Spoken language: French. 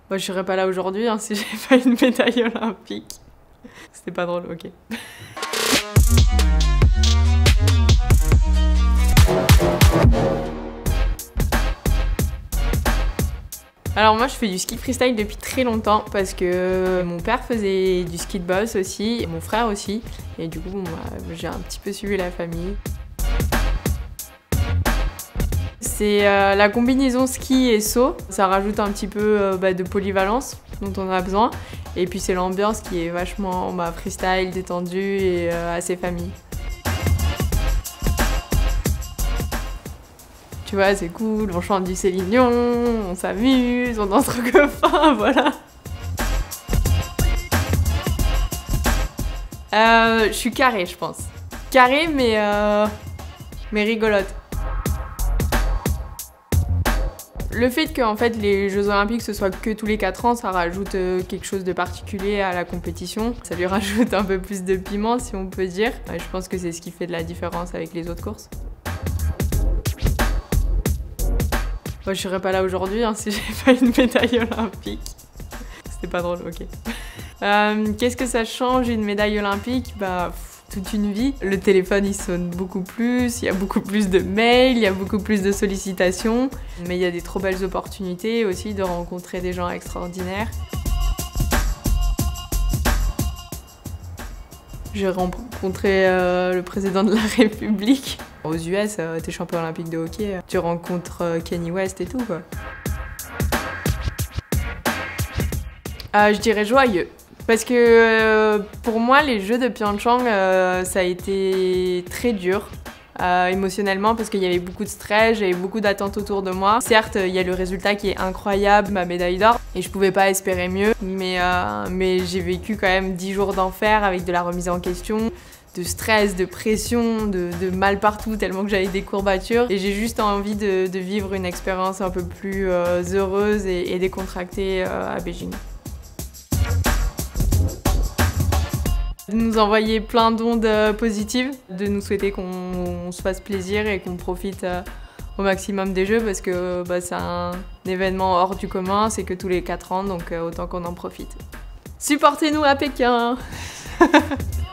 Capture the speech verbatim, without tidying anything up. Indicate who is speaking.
Speaker 1: Bah, je serais pas là aujourd'hui hein, si j'avais pas une médaille olympique. C'était pas drôle, ok. Alors moi je fais du ski freestyle depuis très longtemps parce que mon père faisait du ski de boss aussi, et mon frère aussi, et du coup bon, bah, j'ai un petit peu suivi la famille. C'est euh, la combinaison ski et saut, ça rajoute un petit peu euh, bah, de polyvalence dont on a besoin, et puis c'est l'ambiance qui est vachement bah, freestyle, détendue et euh, assez famille. Tu vois, c'est cool, on chante du Céline Dion, on s'amuse, on danse entre copains, voilà. Euh, je suis carrée, je pense. Carrée, mais, euh, mais rigolote. Le fait que en fait, les Jeux Olympiques ce soit que tous les quatre ans, ça rajoute quelque chose de particulier à la compétition. Ça lui rajoute un peu plus de piment, si on peut dire. Je pense que c'est ce qui fait de la différence avec les autres courses. Moi, je serais pas là aujourd'hui hein, si j'avais pas une médaille olympique. C'était pas drôle, ok. Euh, Qu'est-ce que ça change une médaille olympique? Bah, pff, toute une vie. Le téléphone, il sonne beaucoup plus, il y a beaucoup plus de mails, il y a beaucoup plus de sollicitations. Mais il y a des trop belles opportunités aussi de rencontrer des gens extraordinaires. J'ai rencontré euh, le président de la République. Aux U S, euh, t'es champion olympique de hockey, tu rencontres euh, Kanye West et tout, quoi. Euh, je dirais joyeux. Parce que euh, pour moi, les Jeux de Pyeongchang, euh, ça a été très dur. Euh, émotionnellement parce qu'il y avait beaucoup de stress, j'avais beaucoup d'attentes autour de moi. Certes, il y a le résultat qui est incroyable, ma médaille d'or, et je pouvais pas espérer mieux, mais, euh, mais j'ai vécu quand même dix jours d'enfer avec de la remise en question, de stress, de pression, de, de mal partout tellement que j'avais des courbatures, et j'ai juste envie de, de vivre une expérience un peu plus euh, heureuse et, et décontractée euh, à Beijing. De nous envoyer plein d'ondes positives, de nous souhaiter qu'on se fasse plaisir et qu'on profite au maximum des Jeux parce que bah, c'est un événement hors du commun, c'est que tous les quatre ans, donc autant qu'on en profite. Supportez-nous à Pékin.